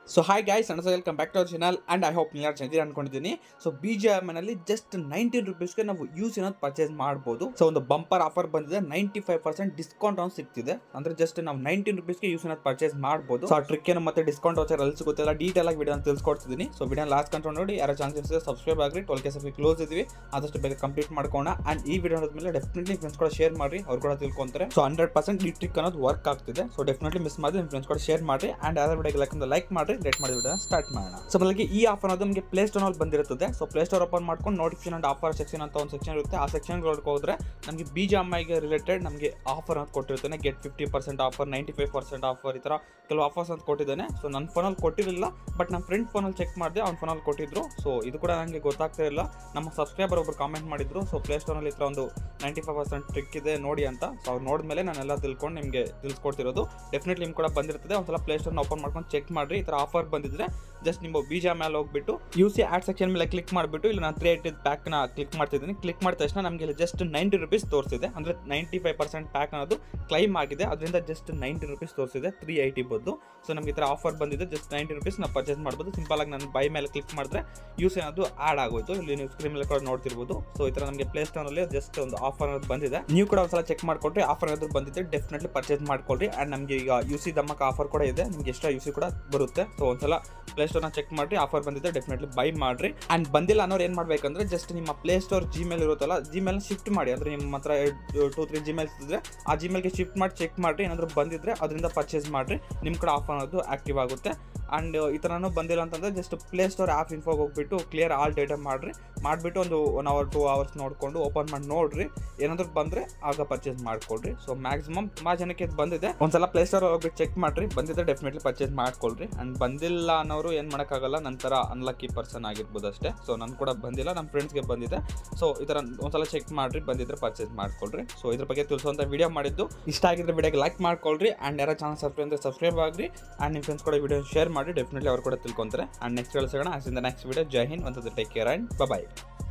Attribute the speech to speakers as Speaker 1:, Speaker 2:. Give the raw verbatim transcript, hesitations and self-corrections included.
Speaker 1: So hi guys and welcome back to our channel and I hope ನೀವು ಚೆನ್ನಾಗಿ ಅನ್ಕೊಂಡಿದ್ದೀನಿ. So B G M ನಲ್ಲಿ just nineteen ರುಪೀಸ್ಗೆ ನಾವು ಯೂಸ್ ಏನೋ ಪರ್ಚೇಸ್ ಮಾಡ್ಬೋದು. ಸೊ ಒಂದು ಬಂಪರ್ ಆಫರ್ ಬಂದಿದೆ, ninety five percent discount on ಸಿಗ್ತಿದೆ. ಅಂದ್ರೆ ಜಸ್ಟ್ ನಾವು ನೈನ್ಟೀನ್ ರುಪೀಸ್ಗೆ ಯೂಸ್ ಏನೋ ಪರ್ಚೇಸ್ ಮಾಡ್ಬೋದು. ಸೊ ಆ ಟ್ರಿಕ್ ಏನು ಮತ್ತೆ ಡಿಸ್ಕೌಂಟ್ ವೋಚರ್ ಅಲ್ಲಿ ಸಿಗುತ್ತೆಲ್ಲ ಡೀಟೇಲ್ ಆಗಿ ವಿಡಿಯೋ ತಿಳಿಸ್ಕೊಡ್ತಿದ್ದೀನಿ. ಸೊ ವಿಡಿಯೋ ಲಾಸ್ಟ್ ಕಂಟ್ರೋಲ್ ನೋಡಿ, ಯಾರು ಚಾನ್ಸ್ ಇದೆ ಸಬ್ಸ್ಕ್ರೈಬ್ ಆಗ್ರಿ. ಟ್ವೆಲ್ ಕೆ ಸಫಿ ಕ್ಲೋಸ್ ಇದೀವಿ, ಆದಷ್ಟು ಬೇಗ ಕಂಪ್ಲೀಟ್ ಮಾಡ್ಕೋಣ. ಅಂಡ್ ಈ ವಿಡಿಯೋ ಮೇಲೆ ಡೆಫಿನೆಟ್ಲಿ ಫ್ರೆಂಡ್ಸ್ ಕೂಡ ಶೇರ್ ಮಾಡಿ, ಅವ್ರು ಕೂಡ ತಿಳ್ಕೊಂತಾರೆ. ಸೊ ಹಂಡ್ರೆಡ್ ಪರ್ಸೆಂಟ್ ಈ ಟ್ರಿಕ್ ಅನ್ನೋದು ವರ್ಕ್ ಆಗ್ತಿದೆ. ಸೊ ಡೆಫಿನೆಟ್ಲಿ ಮಿಸ್ ಮಾಡಿ ನಿಮ್ಮ ಫ್ರೆಂಡ್ಸ್ ಕೂಡ ಶೇರ್ ಮಾಡಿ. ಅಂಡ್ ಯಾರು ವಿಡಿಯೋಗೆ ಲೈಕ್ ಲೈಕ್ ಮಾಡಿ, ಲೇಟ್ ಮಾಡಿ ವಿಡಿಯೋ ಸ್ಟಾರ್ಟ್ ಮಾಡೋಣ. ಸೊ ಮೊದಲಿಗೆ ಈ ಆಫರ್ ಅನ್ನೋದು ನಮಗೆ ಪ್ಲೇ ಸ್ಟೋರ್ ಅಲ್ಲಿ ಬಂದಿರುತ್ತದೆ. ಸೊ ಪ್ಲೇ ಸ್ಟೋರ್ ಓಪನ್ ಮಾಡ್ಕೊಂಡು ನೋಟಿಫಿಕೇಶನ್ ಅಂಡ್ ಆಫರ್ ಸೆಕ್ಷನ್ ಅಂತ ಒಂದು ಸೆಕ್ಷನ್ ಇರುತ್ತೆ. ಆ ಸೆಕ್ಷನ್ ಹೋದ್ರೆ ನಮಗೆ ಬಿ ಜಿ ಎಮ್ ಐಗೆ ರಿಲೇಟೆಡ್ ನಮಗೆ ಆಫರ್ ಅಂತ ಕೊಟ್ಟಿರ್ತಾನೆ. Get fifty percent offer, ninety five percent offer, ಈ ತರ ಕೆಲವು ಆಫರ್ಸ್ ಅಂತ ಕೊಟ್ಟಿದ್ದಾನೆ. ಸೊ ನನ್ನ ಫೋನಲ್ಲಿ ಕೊಟ್ಟಿರಲಿಲ್ಲ, ಬಟ್ ನಮ್ಮ ಫ್ರೆಂಡ್ ಫೋನಲ್ಲಿ ಚೆಕ್ ಮಾಡಿದೆ, ಅವ್ನ ಫೋನಲ್ಲಿ ಕೊಟ್ಟಿದ್ರು. ಸೊ ಇದು ಕೂಡ ನನಗೆ ಗೊತ್ತಾಗ್ತಾ ಇಲ್ಲ. ನಮ್ಮ ಸಬ್ಸ್ಕ್ರೈಬರ್ ಒಬ್ರು ಕಾಮೆಂಟ್ ಮಾಡಿದ್ರು, ಸೊ ಪ್ಲೇ ಸ್ಟೋರ್ನಲ್ಲಿ ಈ ಥರ ಒಂದು ನೈಂಟಿ ಫೈವ್ ಪರ್ಸೆಂಟ್ ಟ್ರಿಕ್ ಇದೆ ನೋಡಿ ಅಂತ. ಸೊ ಅವ್ರು ನೋಡಿದ್ಮೇಲೆ ನಾನೆಲ್ಲ ತಿಳ್ಕೊಂಡು ನಿಮಗೆ ತಿಳಿಸ್ಕೊಡ್ತಿರೋದು. ಡೆಫಿನೆಟ್ಲಿ ನಿಮ್ಗೆ ಕೂಡ ಬಂದಿರ್ತದೆ. ಒಂದ್ಸಲ ಪ್ಲೇ ಸ್ಟೋರ್ನ ಓಪನ್ ಮಾಡ್ಕೊಂಡು ಚೆಕ್ ಮಾಡಿರಿ. ಈ ಥರ ಆಫರ್ ಬಂದಿದ್ರೆ ಜಸ್ಟ್ ನಿಮ್ಮ ಬಿ ಜಿ ಎಮ್ ಮೇಲೆ ಹೋಗ್ಬಿಟ್ಟು ಯು ಸಿ ಆಡ್ ಸೆಕ್ಷನ್ ಮೇಲೆ ಕ್ಲಿಕ್ ಮಾಡಿಬಿಟ್ಟು ಇಲ್ಲಿ ನಾನು ತ್ರೀ ಏಯ್ಟಿ ಪ್ಯಾಕ್ನ ಕ್ಲಿಕ್ ಮಾಡ್ತಿದ್ದೀನಿ. ಕ್ಲಿಕ್ ಮಾಡಿದ ತಕ್ಷಣ ನಮಗೆ ಇಲ್ಲಿ ಜಸ್ಟ್ ನೈಂಟಿ ರುಪೀಸ್ ತೋರಿಸಿದೆ. ಅಂದರೆ ನೈಂಟಿ ಫೈವ್ ಪರ್ಸೆಂಟ್ ಪ್ಯಾಕ್ ಅನ್ನೋದು ಕ್ಲೈಮ್ ಆಗಿದೆ, ಅದರಿಂದ ಜಸ್ಟ್ ನೈಂಟಿ ರುಪೀಸ್ ತೋರಿಸಿದೆ, ತ್ರೀ ಏಯ್ಟಿ ಬದ್ದು. ಸೊ ನಮಗೆ ಈ ಥರ ಆಫರ್ ಬಂದಿದೆ, ಜಸ್ಟ್ ನೈಂಟಿ ರುಪೀಸ್ ನಾವು ಪರ್ಚೇಸ್ ಮಾಡ್ಬೋದು. ಸಿಂಪಲ್ ಆಗಿ ನಾನು ಬೈ ಮೇಲೆ ಕ್ಲಿಕ್ ಮಾಡಿದ್ರೆ ಯೂಸ್ ಏನಾದ್ರು ಆಡ್ ಆಗೋಯ್ತು. ಇಲ್ಲಿ ನೀವು ಸ್ಕ್ರೀನ್ ಮೇಲೆ ಕೂಡ ನೋಡ್ತಿರ್ಬೋದು. ಸೊ ಈ ಥರ ನಮಗೆ ಪ್ಲೇ ಸ್ಟೋರಲ್ಲಿ ಜಸ್ಟ್ ಒಂದು ಆಫರ್ ಅನ್ನೋದು ಬಂದಿದೆ. ನೀವು ಕೂಡ ಒಂದ್ಸಲ ಚೆಕ್ ಮಾಡ್ಕೊಟ್ರೆ ಆಫರ್ ಏನಾದ್ರು ಬಂದಿದೆ ಡೆಫಿನೆಟ್ಲಿ ಪರ್ಚೇಸ್ ಮಾಡ್ಕೊಳ್ರಿ. ಆ್ಯಂಡ್ ನಮಗೆ ಈಗ ಯು ಸಿ ದಮ್ಮಕ್ಕೆ ಆಫರ್ ಕೂಡ ಇದೆ, ನಿಮ್ಗೆ ಎಕ್ಸ್ಟ್ರಾ ಯು ಸಿ ಕೂಡ ಬರುತ್ತೆ. ಸೊ ಒಂದ್ಸಲ ಪ್ಲೇ ಸ್ಟೋರ್ನ ಚೆಕ್ ಮಾಡಿ, ಆಫರ್ ಬಂದಿದೆ ಡೆಫಿನೆಟ್ಲಿ ಬೈ ಮಾಡ್ರಿ. ಅಂಡ್ ಬಂದಿಲ್ಲ ಅನ್ನೋರು ಏನು ಮಾಡಬೇಕಂದ್ರೆ ಜಸ್ಟ್ ನಿಮ್ಮ ಪ್ಲೇ ಸ್ಟೋರ್ ಜಿಮೇಲ್ ಇರುತ್ತಲ್ಲ, ಜಿಮೇಲ್ ಶಿಫ್ಟ್ ಮಾಡಿ. ಅಂದರೆ ನಿಮ್ಮ ಹತ್ರ ಟೂ ತ್ರೀ ಜಿಮೇಲ್ಸ್ ಇದ್ದರೆ ಆ ಜಿಮೇಲ್ಗೆ ಶಿಫ್ಟ್ ಮಾಡಿ ಚೆಕ್ ಮಾಡಿರಿ. ಏನಾದರೂ ಬಂದಿದ್ರೆ ಅದರಿಂದ ಪರ್ಚೇಸ್ ಮಾಡಿರಿ, ನಿಮ್ಮ ಕಡೆ ಆಫರ್ ಅನ್ನೋದು ಆಕ್ಟಿವ್ ಆಗುತ್ತೆ. ಆ್ಯಂಡ್ ಈ ಥರನೂ ಬಂದಿಲ್ಲ ಅಂತಂದರೆ ಜಸ್ಟ್ ಪ್ಲೇ ಸ್ಟೋರ್ ಆ್ಯಪ್ ಇನ್ಫೋಗೆ ಹೋಗ್ಬಿಟ್ಟು ಕ್ಲಿಯರ್ ಆಲ್ ಡೇಟಾ ಮಾಡಿರಿ. ಮಾಡಿಬಿಟ್ಟು ಒಂದು ಒನ್ ಅವರ್ ಟೂ ಅವರ್ಸ್ ನೋಡಿಕೊಂಡು ಓಪನ್ ಮಾಡಿ ನೋಡಿರಿ, ಏನಾದರೂ ಬಂದರೆ ಆಗ ಪರ್ಚೇಸ್ ಮಾಡಿಕೊಡ್ರಿ. ಸೊ ಮ್ಯಾಕ್ಸಿಮಮ್ ತುಂಬ ಜನಕ್ಕೆ ಇದು ಬಂದಿದೆ. ಒಂದ್ಸಲ ಪ್ಲೇ ಸ್ಟೋರ್ ಹೋಗ್ಬಿಟ್ಟು ಚೆಕ್ ಮಾಡಿರಿ, ಬಂದಿದ್ದರೆ ಡೆಫಿನೆಟ್ಲಿ ಪರ್ಚೇಸ್ ಮಾಡ್ಕೊಳ್ರಿ. ಆ್ಯಂಡ್ ಬಂದಿಲ್ಲ ಅನ್ನೋರು ಏನು ಮಾಡೋಕ್ಕಾಗಲ್ಲ, ನಂತರ ಅನ್ಲಕ್ಕಿ ಪರ್ಸನ್ ಆಗಿರ್ಬೋದು ಅಷ್ಟೇ. ಸೊ ನನ್ನ ಕೂಡ ಬಂದಿಲ್ಲ, ನಮ್ಮ ಫ್ರೆಂಡ್ಸ್ಗೆ ಬಂದಿದೆ. ಸೊ ಈ ಥರ ಒಂದ್ಸಲ ಚೆಕ್ ಮಾಡಿರಿ, ಬಂದಿದ್ದರೆ ಪರ್ಚೇಸ್ ಮಾಡ್ಕೊಳ್ರಿ. ಸೊ ಇದ್ರ ಬಗ್ಗೆ ತಿಳಿಸುವಂಥ ವಿಡಿಯೋ ಮಾಡಿದ್ದು. ಇಷ್ಟ ಆಗಿದ್ರೆ ವಿಡಿಯೋಗೆ ಲೈಕ್ ಮಾಡ್ಕೊಳ್ರಿ. ಆ್ಯಂಡ್ ಯಾರೋ ಚಾನಲ್ ಸಬ್ಸ್ಕ್ರೈಬ್ ಅಂದರೆ ಸಬ್ಸ್ಕ್ರೈಬ್ ಆಗಿರಿ. ಆ್ಯಂಡ್ ನಿಮ್ಮ ಫ್ರೆಂಡ್ಸ್ ಕೂಡ ವಿಡಿಯೋ ಶೇರ್ ಮಾಡಿ, ಡೆಫಿನೆಟ್ಲಿ ಅವ್ರು ಕೂಡ ತಿಳ್ಕೊಂತಾರೆ. ಆ್ಯಂಡ್ ನೆಕ್ಸ್ಟ್ ಕಳಿಸೋಣ. As in the next video. Jai Hind, ಒಂದು ಟೇಕ್ ಕೇರ್ ಆ್ಯಂಡ್ ಬಾಯ್.